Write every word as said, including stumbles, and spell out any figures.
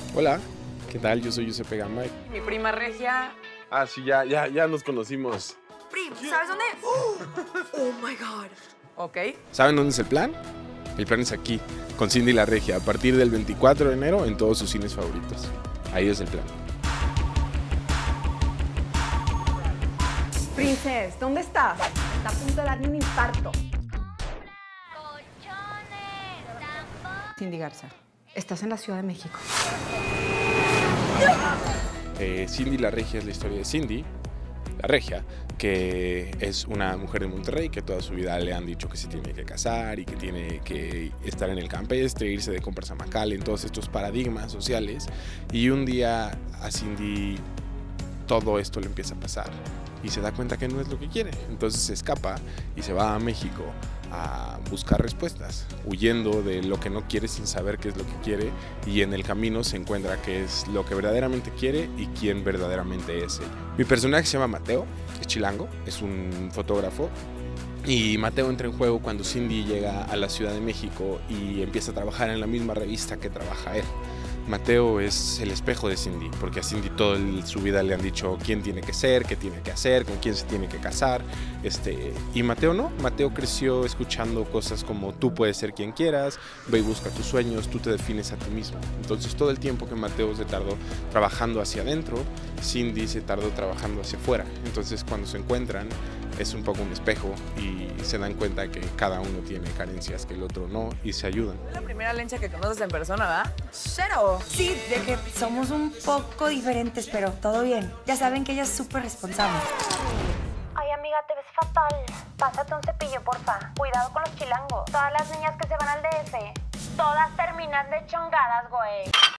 Hola, ¿qué tal? Yo soy Giuseppe Gamba. Mi prima Regia. Ah, sí, ya, ya, ya nos conocimos. Prim, ¿sabes dónde? Oh my God. Ok. ¿Saben dónde es el plan? El plan es aquí, con Cindy la Regia, a partir del veinticuatro de enero en todos sus cines favoritos. Ahí es el plan. Princess, ¿dónde estás? Está a punto de darme un infarto. Cindy Garza, estás en la Ciudad de México. Eh, Cindy la Regia es la historia de Cindy, la Regia, que es una mujer de Monterrey que toda su vida le han dicho que se tiene que casar y que tiene que estar en el campestre, irse de compras a McAllen, todos estos paradigmas sociales. Y un día a Cindy todo esto le empieza a pasar y se da cuenta que no es lo que quiere. Entonces se escapa y se va a México a buscar respuestas, huyendo de lo que no quiere sin saber qué es lo que quiere, y en el camino se encuentra qué es lo que verdaderamente quiere y quién verdaderamente es ella. Mi personaje se llama Mateo, es chilango, es un fotógrafo, y Mateo entra en juego cuando Cindy llega a la Ciudad de México y empieza a trabajar en la misma revista que trabaja él. Mateo es el espejo de Cindy, porque a Cindy toda su vida le han dicho quién tiene que ser, qué tiene que hacer, con quién se tiene que casar. Este, y Mateo no, Mateo creció escuchando cosas como tú puedes ser quien quieras, ve y busca tus sueños, tú te defines a ti mismo. Entonces todo el tiempo que Mateo se tardó trabajando hacia adentro, Cindy se tardó trabajando hacia afuera. Entonces cuando se encuentran es un poco un espejo y se dan cuenta que cada uno tiene carencias que el otro no y se ayudan. Es la primera lencha que conoces en persona, ¿verdad? Cero. Sí, de que somos un poco diferentes, pero todo bien. Ya saben que ella es súper responsable. Ay, amiga, te ves fatal. Pásate un cepillo, porfa. Cuidado con los chilangos. Todas las niñas que se van al D F, todas terminan de chongadas, güey.